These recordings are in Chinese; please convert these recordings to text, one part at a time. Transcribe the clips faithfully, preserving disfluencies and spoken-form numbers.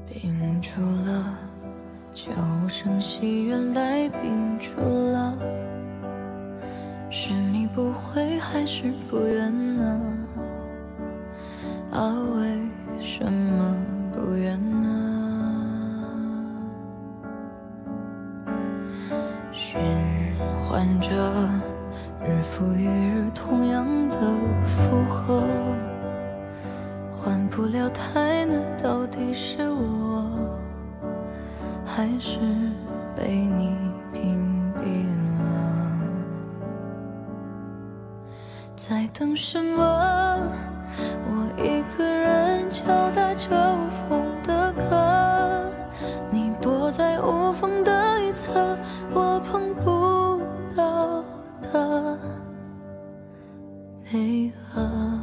冰住了，就剩喜悦来冰住了。是你不会还是不愿呢？啊，为什么不愿呢？循环着日复一日同样的负荷，换不了太难，到底是我还是被你屏蔽了？在等什么？我一个人敲打着无风的歌，你躲在无风的一侧，我碰不到的内核。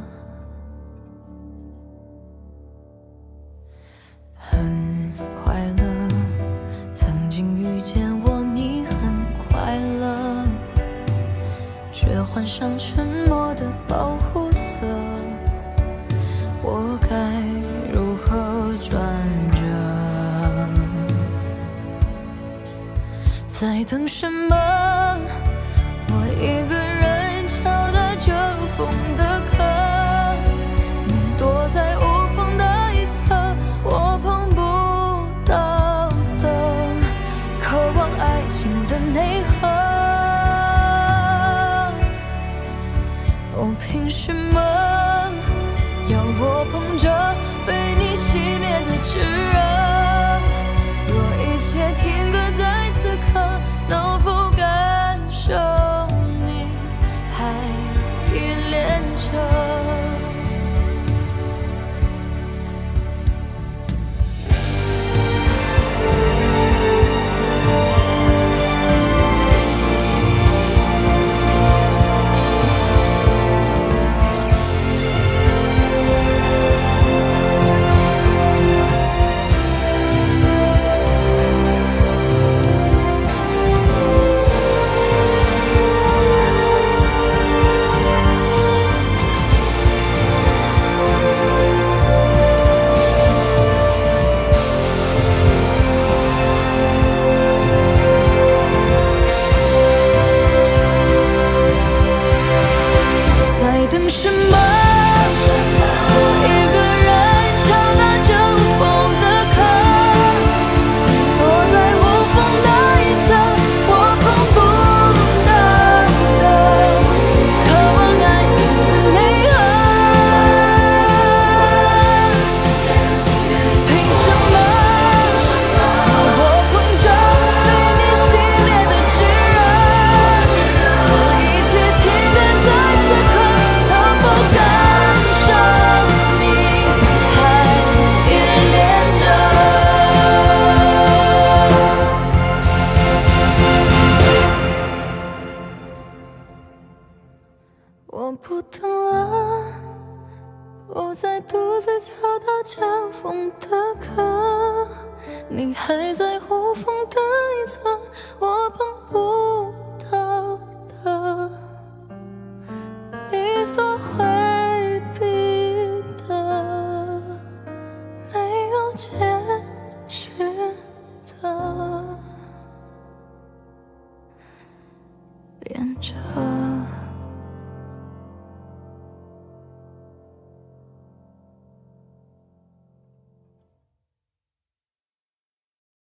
很快乐，曾经遇见我，你很快乐，却换上沉默的保护色。我该如何转折？在等什么？我一个人敲打着风的壳，你躲在无风的一侧，我碰不到的渴望爱情的内核。哦，凭什么要我捧着被你熄灭的炙热？若一切停格在此刻，能否感受你还依恋着？等什么？我一个人敲打着无风的壳，躲在无风的一侧，我碰不到的渴望爱情的内核。凭什么我捧着被你熄灭的炙热？若一切停格在此刻，不感受你还依恋着？我不等了，不再独自敲打着风的壳，你还在无风的一侧，我碰不到的你所回避的，没有结